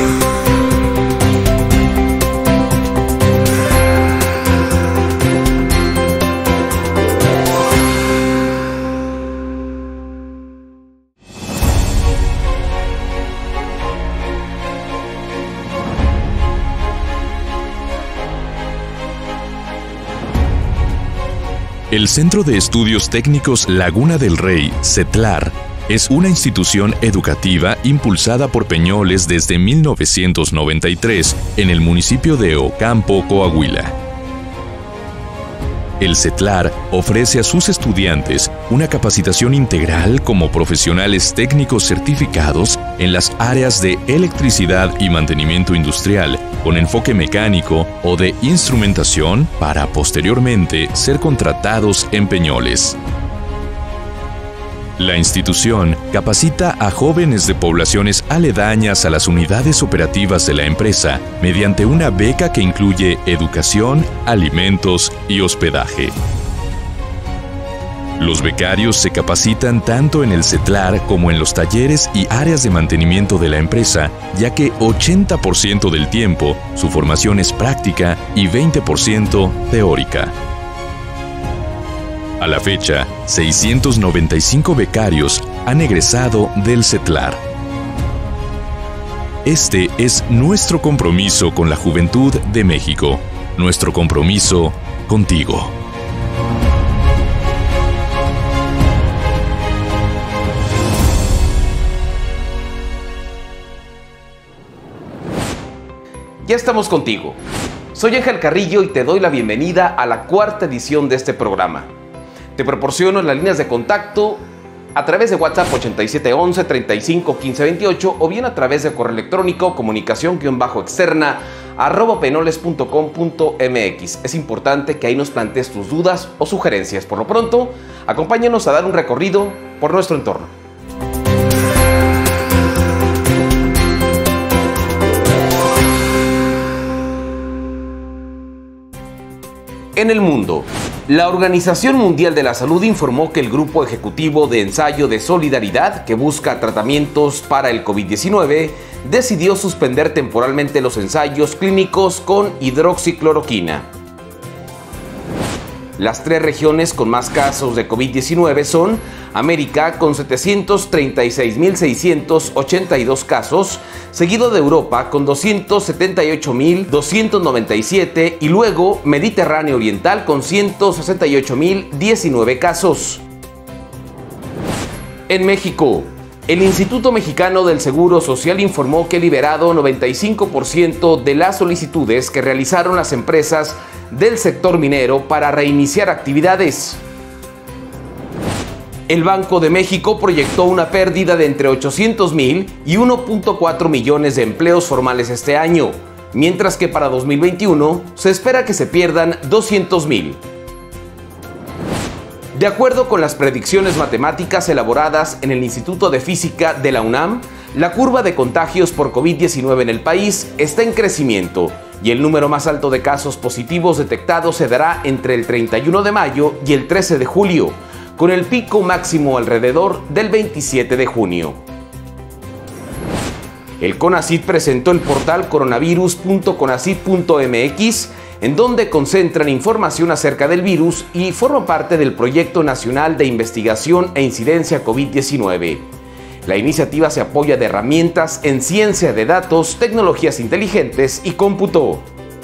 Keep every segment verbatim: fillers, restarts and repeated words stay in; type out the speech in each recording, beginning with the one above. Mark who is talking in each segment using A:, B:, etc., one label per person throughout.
A: El Centro de Estudios Técnicos Laguna del Rey, CETLAR, es una institución educativa impulsada por Peñoles desde mil novecientos noventa y tres en el municipio de Ocampo, Coahuila. El CETLAR ofrece a sus estudiantes una capacitación integral como profesionales técnicos certificados en las áreas de electricidad y mantenimiento industrial, con enfoque mecánico o de instrumentación para posteriormente ser contratados en Peñoles. La institución capacita a jóvenes de poblaciones aledañas a las unidades operativas de la empresa mediante una beca que incluye educación, alimentos y hospedaje. Los becarios se capacitan tanto en el CETLAR como en los talleres y áreas de mantenimiento de la empresa, ya que ochenta por ciento del tiempo su formación es práctica y veinte por ciento teórica. A la fecha, seiscientos noventa y cinco becarios han egresado del CETLAR. Este es nuestro compromiso con la juventud de México, nuestro compromiso contigo.
B: Ya estamos contigo. Soy Ángel Carrillo y te doy la bienvenida a la cuarta edición de este programa. Te proporciono las líneas de contacto a través de WhatsApp ochenta y siete once, treinta y cinco, quince veintiocho o bien a través de correo electrónico comunicación-externa arroba penoles punto com punto mx. Es importante que ahí nos plantees tus dudas o sugerencias. Por lo pronto, acompáñanos a dar un recorrido por nuestro entorno. En el mundo, la Organización Mundial de la Salud informó que el Grupo Ejecutivo de Ensayo de Solidaridad, que busca tratamientos para el COVID diecinueve, decidió suspender temporalmente los ensayos clínicos con hidroxicloroquina. Las tres regiones con más casos de COVID diecinueve son América con setecientos treinta y seis mil seiscientos ochenta y dos casos, seguido de Europa con doscientos setenta y ocho mil doscientos noventa y siete y luego Mediterráneo Oriental con ciento sesenta y ocho mil diecinueve casos. En México, el Instituto Mexicano del Seguro Social informó que ha liberado noventa y cinco por ciento de las solicitudes que realizaron las empresas del sector minero para reiniciar actividades. El Banco de México proyectó una pérdida de entre ochocientos mil y uno punto cuatro millones de empleos formales este año, mientras que para dos mil veintiuno se espera que se pierdan doscientos mil. De acuerdo con las predicciones matemáticas elaboradas en el Instituto de Física de la UNAM, la curva de contagios por COVID diecinueve en el país está en crecimiento y el número más alto de casos positivos detectados se dará entre el treinta y uno de mayo y el trece de julio, con el pico máximo alrededor del veintisiete de junio. El CONACYT presentó el portal coronavirus punto conacyd punto mx, en donde concentran información acerca del virus y forma parte del Proyecto Nacional de Investigación e Incidencia COVID diecinueve. La iniciativa se apoya de herramientas en ciencia de datos, tecnologías inteligentes y cómputo.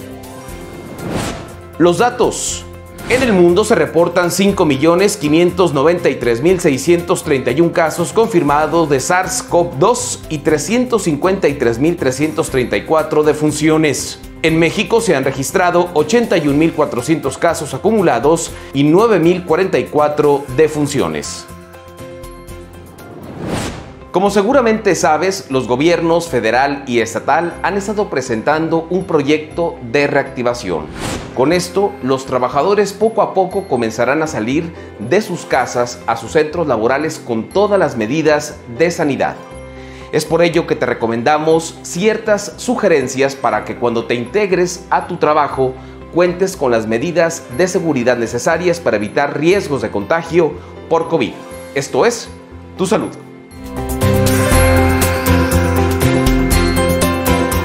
B: Los datos. En el mundo se reportan cinco millones quinientos noventa y tres mil seiscientos treinta y uno casos confirmados de SARS CoV dos y trescientos cincuenta y tres mil trescientos treinta y cuatro defunciones. En México se han registrado ochenta y un mil cuatrocientos casos acumulados y nueve mil cuarenta y cuatro defunciones. Como seguramente sabes, los gobiernos federal y estatal han estado presentando un proyecto de reactivación. Con esto, los trabajadores poco a poco comenzarán a salir de sus casas a sus centros laborales con todas las medidas de sanidad. Es por ello que te recomendamos ciertas sugerencias para que cuando te integres a tu trabajo cuentes con las medidas de seguridad necesarias para evitar riesgos de contagio por COVID. Esto es, tu salud.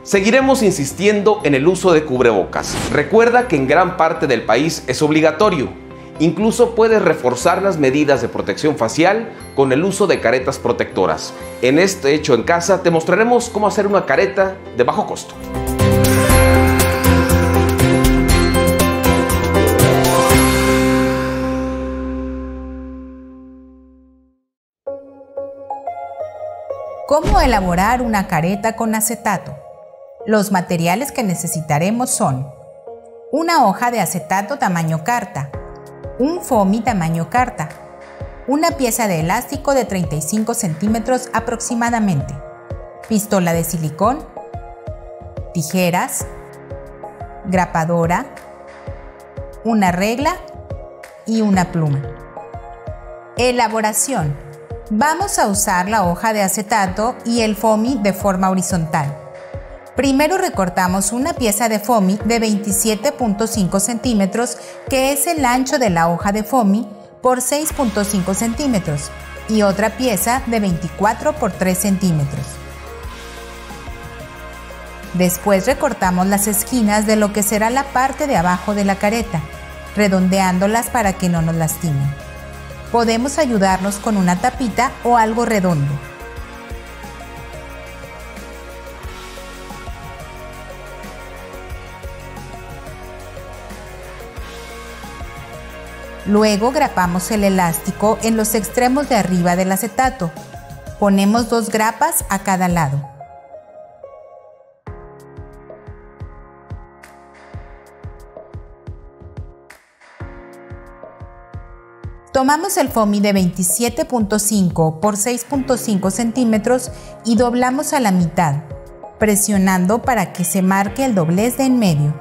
B: Seguiremos insistiendo en el uso de cubrebocas. Recuerda que en gran parte del país es obligatorio. Incluso puedes reforzar las medidas de protección facial con el uso de caretas protectoras. En este Hecho en Casa te mostraremos cómo hacer una careta de bajo costo.
C: ¿Cómo elaborar una careta con acetato? Los materiales que necesitaremos son una hoja de acetato tamaño carta, un foamy tamaño carta, una pieza de elástico de treinta y cinco centímetros aproximadamente, pistola de silicón, tijeras, grapadora, una regla y una pluma. Elaboración. Vamos a usar la hoja de acetato y el foamy de forma horizontal. Primero recortamos una pieza de foamy de veintisiete punto cinco centímetros, que es el ancho de la hoja de foamy, por seis punto cinco centímetros, y otra pieza de veinticuatro por tres centímetros. Después recortamos las esquinas de lo que será la parte de abajo de la careta, redondeándolas para que no nos lastimen. Podemos ayudarnos con una tapita o algo redondo. Luego grapamos el elástico en los extremos de arriba del acetato. Ponemos dos grapas a cada lado. Tomamos el foamy de veintisiete punto cinco por seis punto cinco centímetros y doblamos a la mitad, presionando para que se marque el doblez de en medio.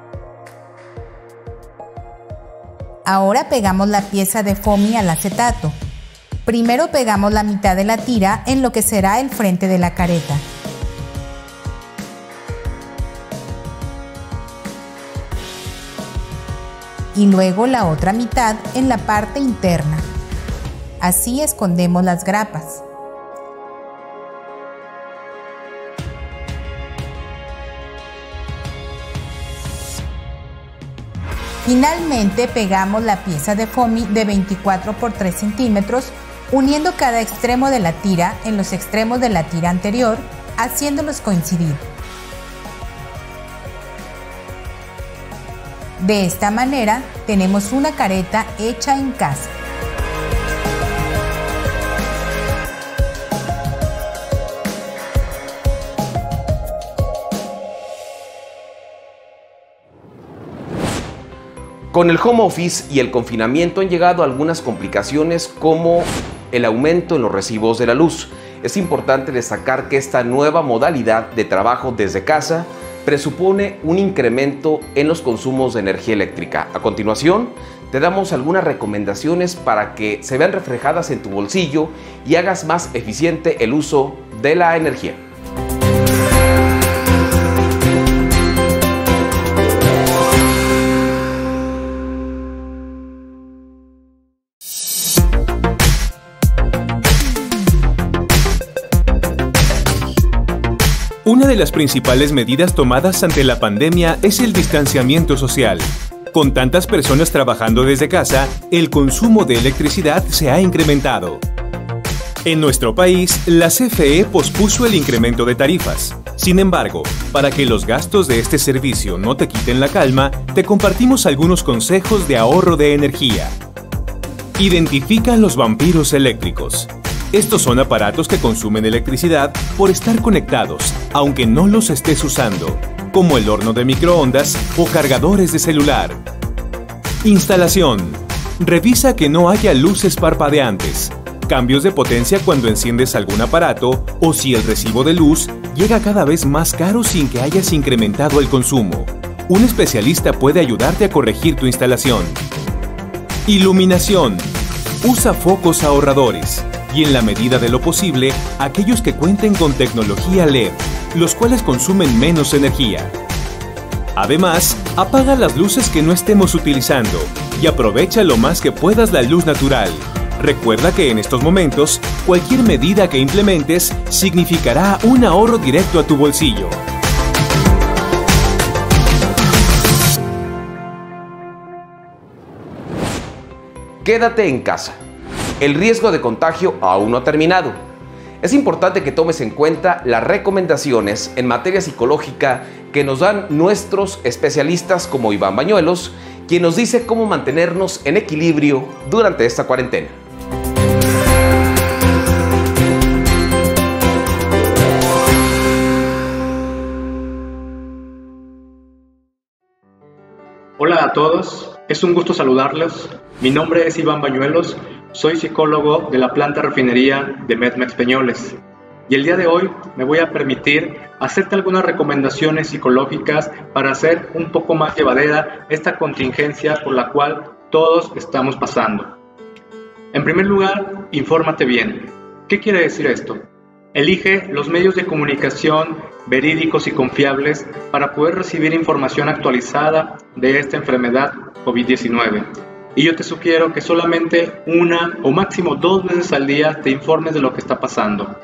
C: Ahora pegamos la pieza de foamy al acetato. Primero pegamos la mitad de la tira en lo que será el frente de la careta. Y luego la otra mitad en la parte interna. Así escondemos las grapas. Finalmente pegamos la pieza de foamy de veinticuatro por tres centímetros, uniendo cada extremo de la tira en los extremos de la tira anterior, haciéndolos coincidir. De esta manera tenemos una careta hecha en casa.
B: Con el home office y el confinamiento han llegado algunas complicaciones como el aumento en los recibos de la luz. Es importante destacar que esta nueva modalidad de trabajo desde casa presupone un incremento en los consumos de energía eléctrica. A continuación, te damos algunas recomendaciones para que se vean reflejadas en tu bolsillo y hagas más eficiente el uso de la energía.
D: Una de las principales medidas tomadas ante la pandemia es el distanciamiento social. Con tantas personas trabajando desde casa, el consumo de electricidad se ha incrementado. En nuestro país, la C F E pospuso el incremento de tarifas. Sin embargo, para que los gastos de este servicio no te quiten la calma, te compartimos algunos consejos de ahorro de energía. Identifica los vampiros eléctricos. Estos son aparatos que consumen electricidad por estar conectados, aunque no los estés usando, como el horno de microondas o cargadores de celular. Instalación. Revisa que no haya luces parpadeantes, cambios de potencia cuando enciendes algún aparato o si el recibo de luz llega cada vez más caro sin que hayas incrementado el consumo. Un especialista puede ayudarte a corregir tu instalación. Iluminación. Usa focos ahorradores. Y en la medida de lo posible, aquellos que cuenten con tecnología L E D, los cuales consumen menos energía. Además, apaga las luces que no estemos utilizando y aprovecha lo más que puedas la luz natural. Recuerda que en estos momentos, cualquier medida que implementes significará un ahorro directo a tu bolsillo.
B: quédate en casa. El riesgo de contagio aún no ha terminado. Es importante que tomes en cuenta las recomendaciones en materia psicológica que nos dan nuestros especialistas como Iván Bañuelos, quien nos dice cómo mantenernos en equilibrio durante esta cuarentena.
E: Hola a todos, es un gusto saludarlos. Mi nombre es Iván Bañuelos, soy psicólogo de la planta refinería de Medmex Peñoles. Y el día de hoy me voy a permitir hacerte algunas recomendaciones psicológicas para hacer un poco más llevadera esta contingencia por la cual todos estamos pasando. En primer lugar, infórmate bien. ¿Qué quiere decir esto? Elige los medios de comunicación verídicos y confiables para poder recibir información actualizada de esta enfermedad COVID diecinueve. Y yo te sugiero que solamente una o máximo dos veces al día te informes de lo que está pasando.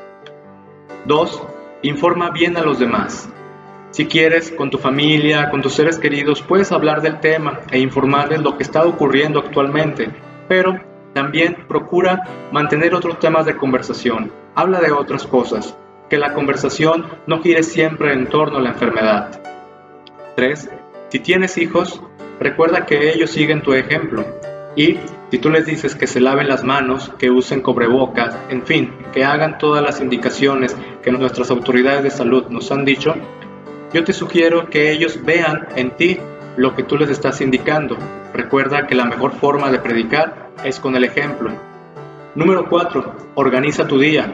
E: Dos, informa bien a los demás. Si quieres, con tu familia, con tus seres queridos, puedes hablar del tema e informarles lo que está ocurriendo actualmente, pero también procura mantener otros temas de conversación. Habla de otras cosas, que la conversación no gire siempre en torno a la enfermedad. Tres, si tienes hijos, recuerda que ellos siguen tu ejemplo. Y si tú les dices que se laven las manos, que usen cubrebocas, en fin, que hagan todas las indicaciones que nuestras autoridades de salud nos han dicho, yo te sugiero que ellos vean en ti lo que tú les estás indicando. Recuerda que la mejor forma de predicar es con el ejemplo. Número cuatro. Organiza tu día.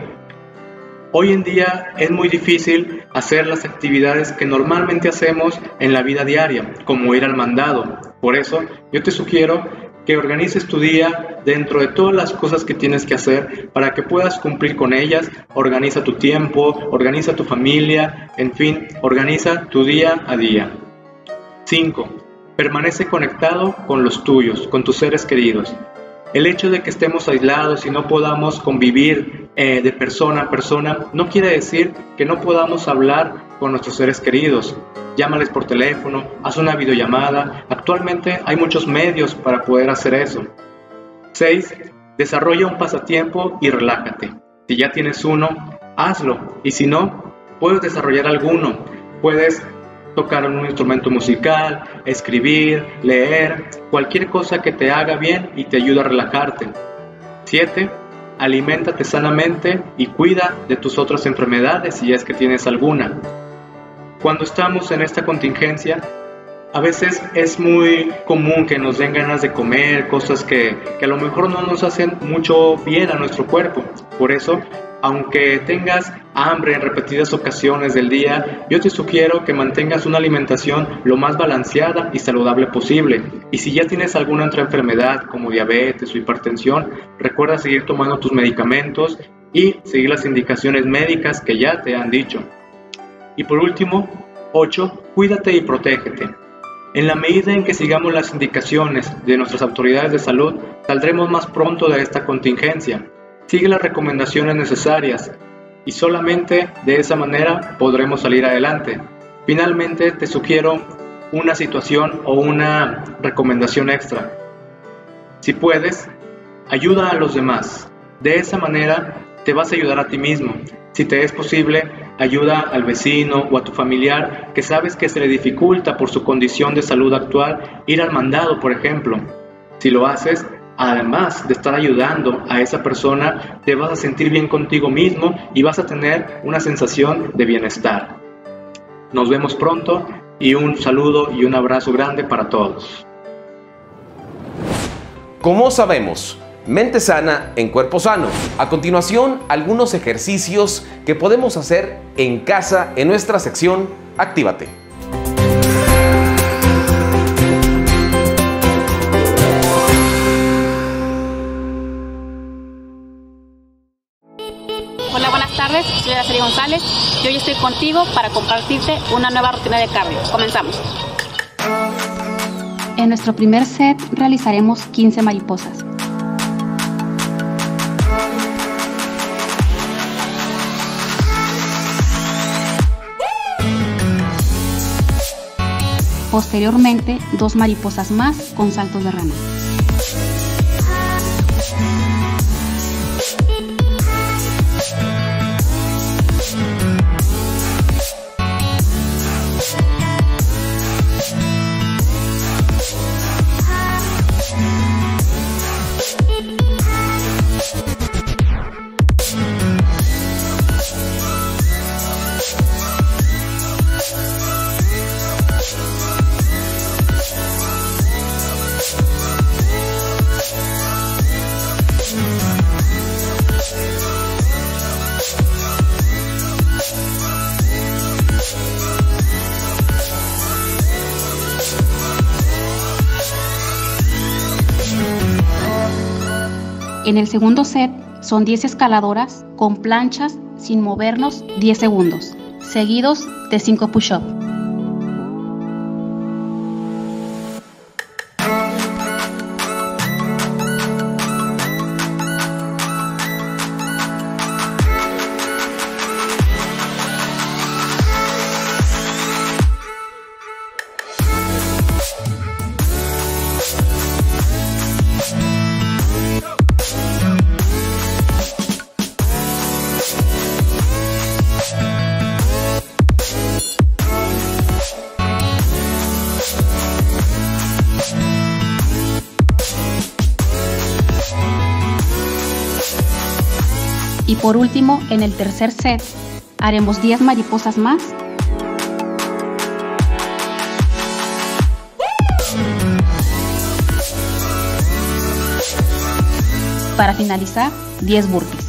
E: Hoy en día es muy difícil hacer las actividades que normalmente hacemos en la vida diaria, como ir al mandado. Por eso, yo te sugiero que organices tu día dentro de todas las cosas que tienes que hacer para que puedas cumplir con ellas. Organiza tu tiempo, organiza tu familia, en fin, organiza tu día a día. cinco. Permanece conectado con los tuyos, con tus seres queridos. El hecho de que estemos aislados y no podamos convivir eh, de persona a persona no quiere decir que no podamos hablar con nuestros seres queridos. Llámales por teléfono, haz una videollamada. Actualmente hay muchos medios para poder hacer eso. seis. Desarrolla un pasatiempo y relájate. Si ya tienes uno, hazlo. Y si no, puedes desarrollar alguno. Puedes tocar un instrumento musical, escribir, leer, cualquier cosa que te haga bien y te ayude a relajarte. siete. Aliméntate sanamente y cuida de tus otras enfermedades si es que tienes alguna. Cuando estamos en esta contingencia, a veces es muy común que nos den ganas de comer cosas que, que a lo mejor no nos hacen mucho bien a nuestro cuerpo. Por eso, aunque tengas hambre en repetidas ocasiones del día, yo te sugiero que mantengas una alimentación lo más balanceada y saludable posible. Y si ya tienes alguna otra enfermedad como diabetes o hipertensión, recuerda seguir tomando tus medicamentos y seguir las indicaciones médicas que ya te han dicho. Y por último, ocho. Cuídate y protégete. En la medida en que sigamos las indicaciones de nuestras autoridades de salud, saldremos más pronto de esta contingencia. Sigue las recomendaciones necesarias y solamente de esa manera podremos salir adelante. Finalmente, te sugiero una situación o una recomendación extra. Si puedes, ayuda a los demás. De esa manera te vas a ayudar a ti mismo. Si te es posible, ayuda al vecino o a tu familiar que sabes que se le dificulta por su condición de salud actual ir al mandado, por ejemplo. Si lo haces, además de estar ayudando a esa persona, te vas a sentir bien contigo mismo y vas a tener una sensación de bienestar. Nos vemos pronto y un saludo y un abrazo grande para todos.
B: Como sabemos, mente sana en cuerpo sano. A continuación, algunos ejercicios que podemos hacer en casa en nuestra sección Actívate.
F: Hola, buenas tardes, soy Araceli González y hoy estoy contigo para compartirte una nueva rutina de cardio. Comenzamos.
G: En nuestro primer set realizaremos quince mariposas. Posteriormente, dos mariposas más con saltos de rana. En el segundo set son diez escaladoras con planchas sin movernos diez segundos, seguidos de cinco push-ups. Y por último, en el tercer set, haremos diez mariposas más. Para finalizar, diez burpees.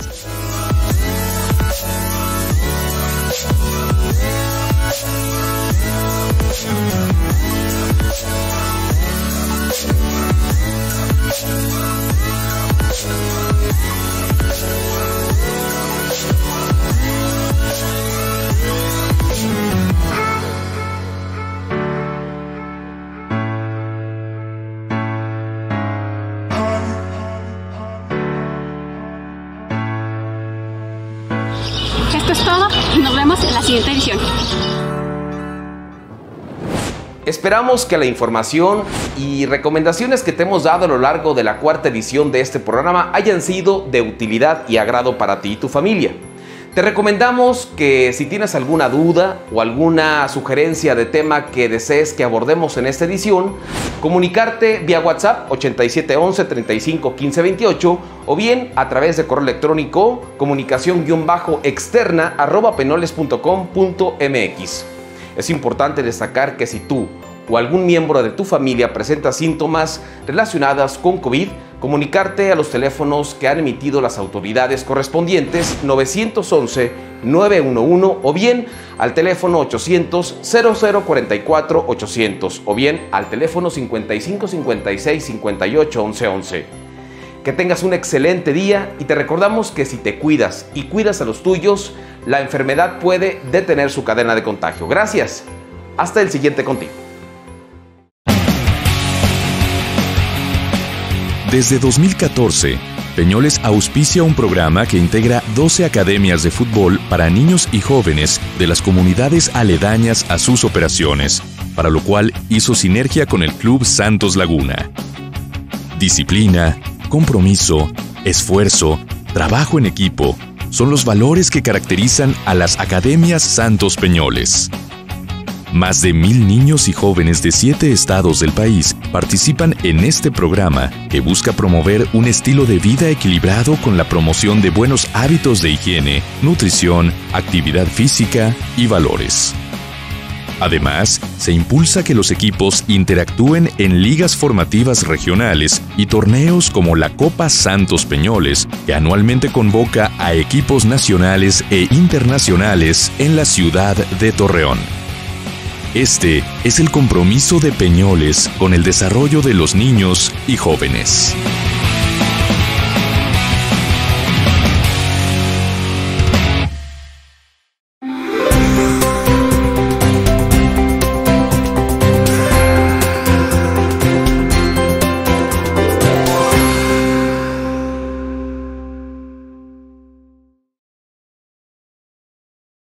F: Esto es todo y nos vemos en la siguiente edición.
B: Esperamos que la información y recomendaciones que te hemos dado a lo largo de la cuarta edición de este programa hayan sido de utilidad y agrado para ti y tu familia. Te recomendamos que si tienes alguna duda o alguna sugerencia de tema que desees que abordemos en esta edición, comunicarte vía WhatsApp ochenta y siete once treinta y cinco quince veintiocho o bien a través de correo electrónico comunicación-externa arroba penoles punto com punto mx. Es importante destacar que si tú o algún miembro de tu familia presenta síntomas relacionados con COVID, comunicarte a los teléfonos que han emitido las autoridades correspondientes nueve once nueve uno uno o bien al teléfono ochocientos cero cero cuarenta y cuatro ochocientos o bien al teléfono cincuenta y cinco cincuenta y seis cincuenta y ocho once once. Que tengas un excelente día y te recordamos que si te cuidas y cuidas a los tuyos, la enfermedad puede detener su cadena de contagio. Gracias. Hasta el siguiente Contigo.
A: Desde dos mil catorce, Peñoles auspicia un programa que integra doce academias de fútbol para niños y jóvenes de las comunidades aledañas a sus operaciones, para lo cual hizo sinergia con el Club Santos Laguna. Disciplina, compromiso, esfuerzo, trabajo en equipo son los valores que caracterizan a las Academias Santos Peñoles. Más de mil niños y jóvenes de siete estados del país participan en este programa que busca promover un estilo de vida equilibrado con la promoción de buenos hábitos de higiene, nutrición, actividad física y valores. Además, se impulsa que los equipos interactúen en ligas formativas regionales y torneos como la Copa Santos Peñoles, que anualmente convoca a equipos nacionales e internacionales en la ciudad de Torreón. Este es el compromiso de Peñoles con el desarrollo de los niños y jóvenes.